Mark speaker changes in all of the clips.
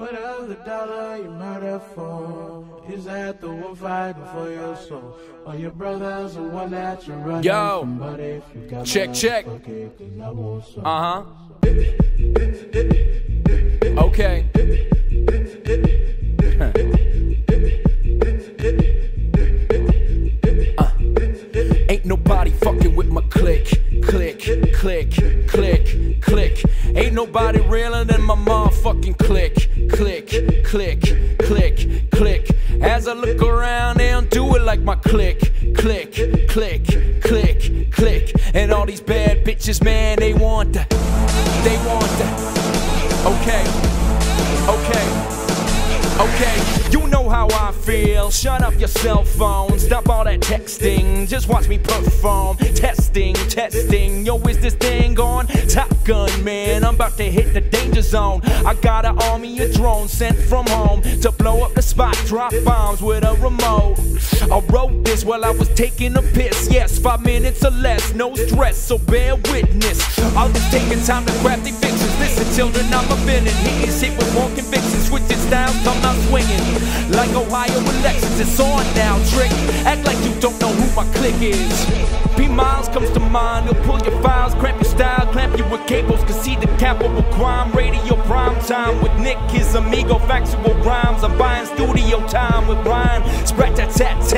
Speaker 1: Whatever the dollar you murder for, is that the one fighting for your soul? Or your brother's the one that you're running from? But if you got
Speaker 2: check. Okay. Ain't nobody fucking with my click. Ain't nobody realer than my motherfucking click. As I look around, they don't do it like my click. And all these bad bitches, man, they want that. Okay, you know how I feel. Shut up your cell phone, stop all that texting. Just watch me perform. Testing. Yo, is this thing on? Top Gun, man, I'm about to hit the danger zone. I got an army of drones sent from home to blow up the spot, drop bombs with a remote. I wrote this while I was taking a piss. Yes, 5 minutes or less, no stress, so bear witness. I'm just taking time to grab the fixes. Listen, children, I'm a villain. He is hit with more conviction. Switching styles, come out swinging like Ohio elections. It's on now, trick. Act like you don't know who my clique is. P Miles comes to mind. He'll pull your files, cramp your style, clamp you with cables. Concede the capital crime. Radio prime time with Nick, his amigo, factual rhymes. I'm buying studio time with Ryan. Sprat tat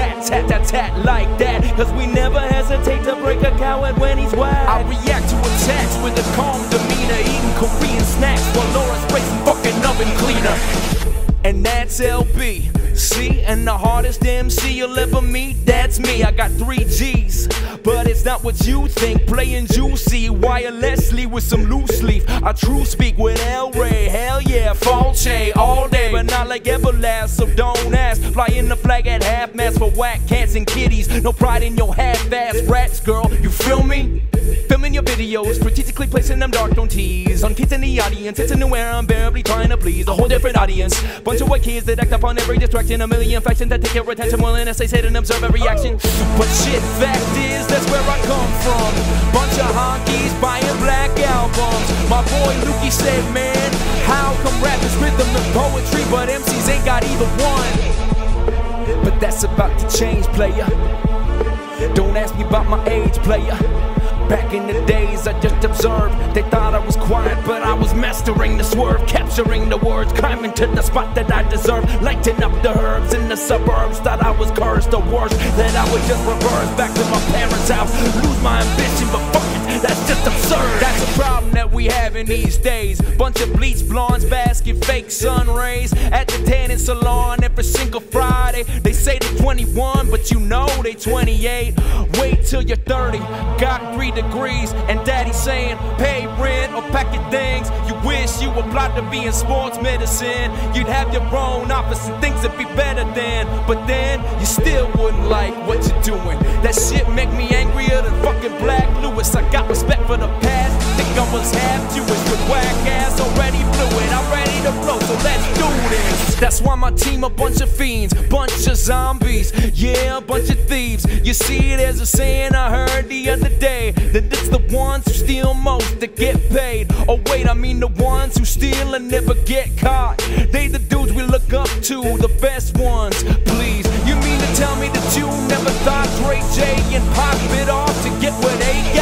Speaker 2: like that. Cause we never hesitate to break a coward when he's wild. I react to attacks with a calm demeanor, eating Korean snacks while Laura's racing fucking oven cleaner. And that's LB, see, and the hardest MC you'll ever meet, that's me. I got 3 G's, but it's not what you think. Playing juicy, wirelessly with some loose leaf. I true speak with El Ray, hell yeah, Falche all day, but not like Everlast, so don't ask. Flying the flag at half-mast for whack cats and kitties. No pride in your half-ass rats, girl, you feel me? Filming your videos, strategically placing them dark, don't tease. On kids in the audience, it's a new era, unbearably trying to please a whole different audience. Bunch of white kids that act up on every distraction. A million factions that take your attention more than essays hit and observe every action. But shit, fact is, that's where I come from. Bunch of honkies buying black albums. My boy Lukey said, man, how come rap is rhythm and poetry, but MCs ain't got either one? But that's about to change, player. Don't ask me about my age, player. Back in the days I just observed. They thought I was quiet, but I was mastering the swerve, capturing the words, climbing to the spot that I deserve, lighting up the herbs in the suburbs. Thought I was cursed, the worst, that I would just reverse back to my parents' house, lose my ambition, but fuck it, that's just absurd. That's a problem that we have in these days. Bunch of bleach blondes basking fake sun rays at the tanning salon every single Friday. They say they're 21, but you know they 28. Wait till you're 30, got 3 degrees, and daddy saying pay rent or pack your things. You wish you applied to be in sports medicine. You'd have your own office and things would be better then. But then you still wouldn't like what you're doing. That shit make me angrier than fucking Black Lewis. I got respect for the past, think I was half Jewish, but whack ass already blew it. I'm ready to blow, so let's do this. That's why my team a bunch of fiends, bunch of zombies, yeah, a bunch of thieves. You see, there's a saying I heard the other day, that it's the ones who steal most that get paid. Oh wait, I mean the ones who steal and never get caught. They the dudes we look up to, the best ones. Please, you mean to tell me that you never thought Dre, J, and Pop bit off to get what they